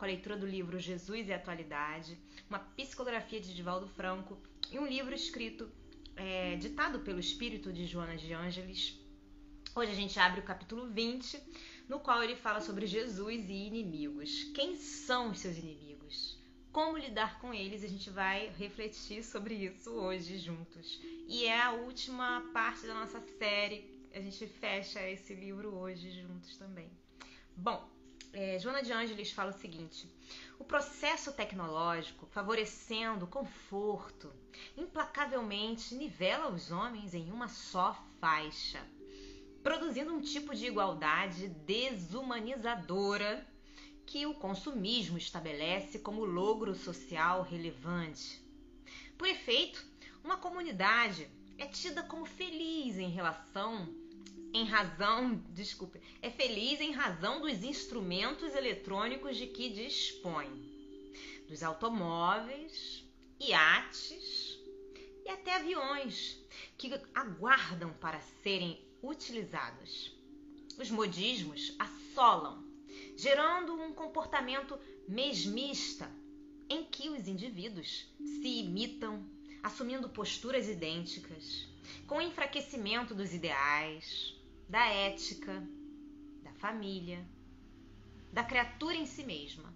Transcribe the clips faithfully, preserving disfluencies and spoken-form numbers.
com a leitura do livro Jesus e a Atualidade, uma psicografia de Divaldo Franco e um livro escrito, é, ditado pelo espírito de Joana de Ângeles. Hoje a gente abre o capítulo vinte, no qual ele fala sobre Jesus e inimigos. Quem são os seus inimigos? Como lidar com eles? A gente vai refletir sobre isso hoje juntos. E é a última parte da nossa série. A gente fecha esse livro hoje juntos também. Bom, é, Joana de Ângeles fala o seguinte: o processo tecnológico, favorecendo o conforto, implacavelmente nivela os homens em uma só faixa, produzindo um tipo de igualdade desumanizadora que o consumismo estabelece como logro social relevante. Por efeito, uma comunidade é tida como feliz em relação, em razão, desculpe, é feliz em razão dos instrumentos eletrônicos de que dispõe, dos automóveis, iates e até aviões que aguardam para serem utilizados. Os modismos assolam, gerando um comportamento mesmista em que os indivíduos se imitam, assumindo posturas idênticas, com o enfraquecimento dos ideais, da ética, da família, da criatura em si mesma.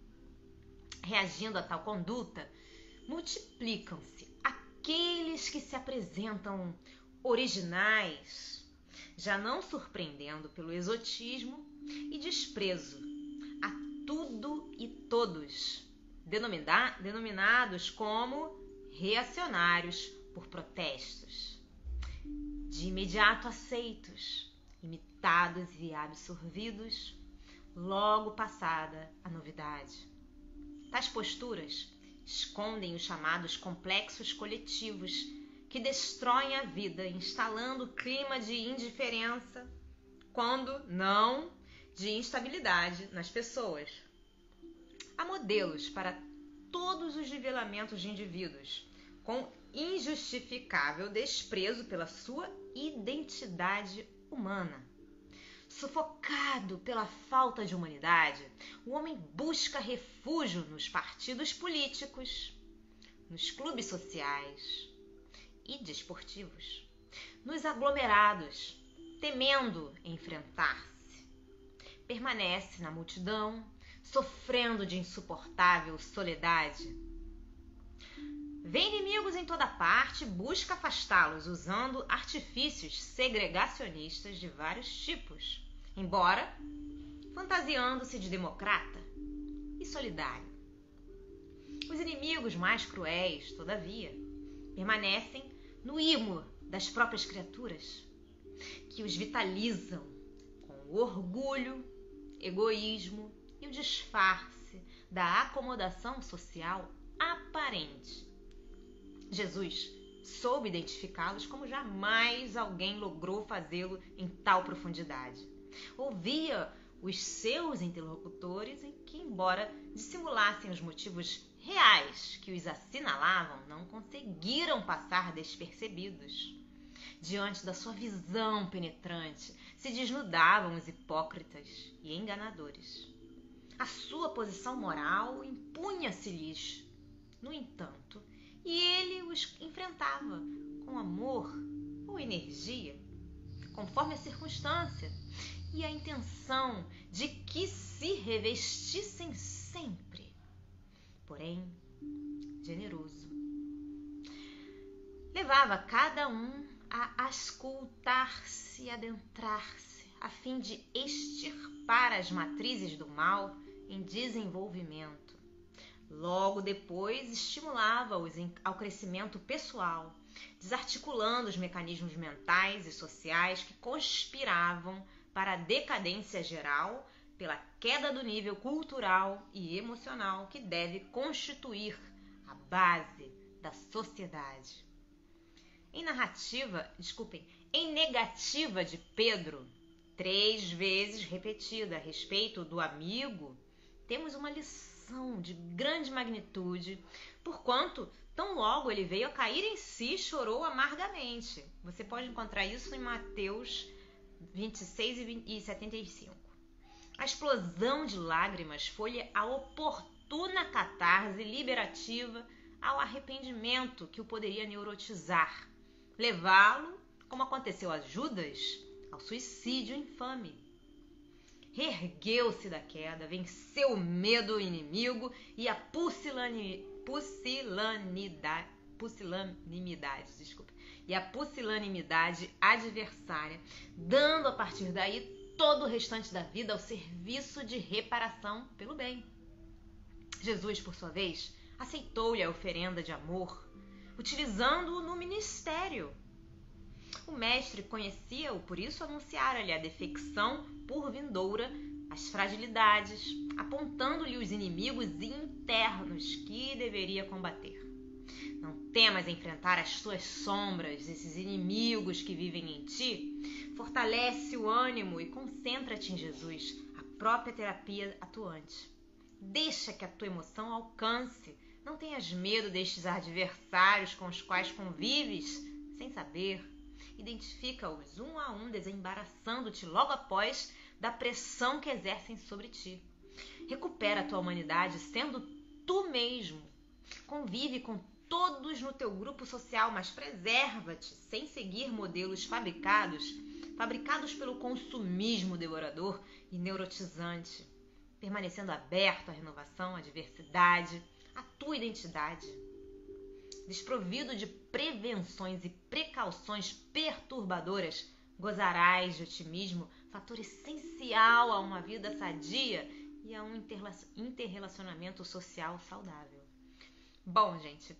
Reagindo a tal conduta, multiplicam-se aqueles que se apresentam originais, já não surpreendendo pelo exotismo e desprezo a tudo e todos, denomina- denominados como reacionários por protestos, de imediato aceitos, imitados e absorvidos, logo passada a novidade. Tais posturas escondem os chamados complexos coletivos que destroem a vida, instalando clima de indiferença, quando não de instabilidade nas pessoas. Há modelos para todos os nivelamentos de indivíduos, com injustificável desprezo pela sua identidade humana. Sufocado pela falta de humanidade, o homem busca refúgio nos partidos políticos, nos clubes sociais e desportivos, nos aglomerados, temendo enfrentar-se. Permanece na multidão, sofrendo de insuportável soledade. Vê inimigos em toda parte, busca afastá-los usando artifícios segregacionistas de vários tipos, embora fantasiando-se de democrata e solidário. Os inimigos mais cruéis, todavia, permanecem no imo das próprias criaturas, que os vitalizam com o orgulho, egoísmo e o disfarce da acomodação social aparente. Jesus soube identificá-los como jamais alguém logrou fazê-lo em tal profundidade. Ouvia os seus interlocutores em que, embora dissimulassem os motivos reais que os assinalavam, não conseguiram passar despercebidos. Diante da sua visão penetrante, se desnudavam os hipócritas e enganadores. A sua posição moral impunha-se-lhes, no entanto, e ele os enfrentava com amor ou energia, conforme a circunstância e a intenção de que se revestissem sempre, porém generoso. Levava cada um a auscultar-se e adentrar-se, a fim de extirpar as matrizes do mal em desenvolvimento. Logo depois, estimulava-os ao crescimento pessoal, desarticulando os mecanismos mentais e sociais que conspiravam para a decadência geral pela queda do nível cultural e emocional que deve constituir a base da sociedade. Em narrativa, desculpem, em negativa de Pedro, três vezes repetida a respeito do amigo, temos uma lição de grande magnitude, porquanto tão logo ele veio a cair em si, chorou amargamente. Você pode encontrar isso em Mateus vinte e seis e setenta e cinco. A explosão de lágrimas foi a oportuna catarse liberativa ao arrependimento que o poderia neurotizar, levá-lo, como aconteceu a Judas, ao suicídio infame. Reergueu-se da queda, venceu o medo inimigo e a pusilani, pusilanidade, pusilanimidade, desculpa, e a pusilanimidade adversária, dando a partir daí todo o restante da vida ao serviço de reparação pelo bem. Jesus, por sua vez, aceitou-lhe a oferenda de amor, utilizando-o no ministério. O mestre conhecia-o, por isso anunciara-lhe a defecção por vindoura, as fragilidades, apontando-lhe os inimigos internos que deveria combater. Não temas enfrentar as tuas sombras, esses inimigos que vivem em ti. Fortalece o ânimo e concentra-te em Jesus, a própria terapia atuante. Deixa que a tua emoção alcance. Não tenhas medo destes adversários com os quais convives sem saber. Identifica-os um a um, desembaraçando-te logo após da pressão que exercem sobre ti. Recupera a tua humanidade sendo tu mesmo. Convive com todos no teu grupo social, mas preserva-te sem seguir modelos fabricados, fabricados pelo consumismo devorador e neurotizante, permanecendo aberto à renovação, à diversidade, à tua identidade. Desprovido de prevenções e precauções perturbadoras, gozarás de otimismo, fator essencial a uma vida sadia e a um interrelacionamento social saudável. Bom, gente,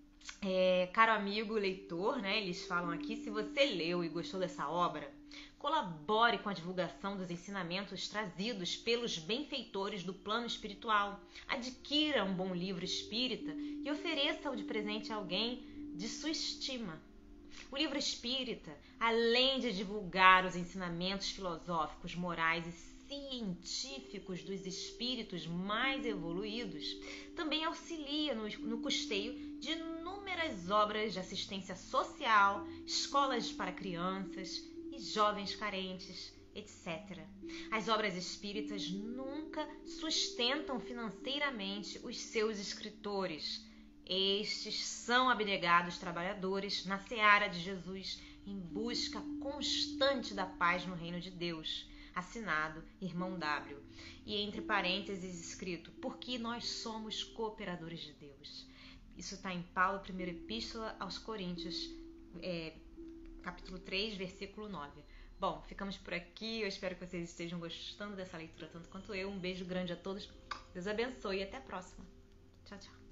é, caro amigo leitor, né, eles falam aqui, se você leu e gostou dessa obra, colabore com a divulgação dos ensinamentos trazidos pelos benfeitores do plano espiritual. Adquira um bom livro espírita e ofereça-o de presente a alguém de sua estima. O livro espírita, além de divulgar os ensinamentos filosóficos, morais e científicos dos espíritos mais evoluídos, também auxilia no, no custeio de inúmeras obras de assistência social, escolas para crianças e jovens carentes, etcétera. As obras espíritas nunca sustentam financeiramente os seus escritores. Estes são abnegados trabalhadores na seara de Jesus em busca constante da paz no reino de Deus. Assinado Irmão W. E entre parênteses escrito, porque nós somos cooperadores de Deus. Isso está em Paulo, primeira Epístola aos Coríntios, é, capítulo três, versículo nove. Bom, ficamos por aqui. Eu espero que vocês estejam gostando dessa leitura tanto quanto eu. Um beijo grande a todos. Deus abençoe e até a próxima. Tchau, tchau.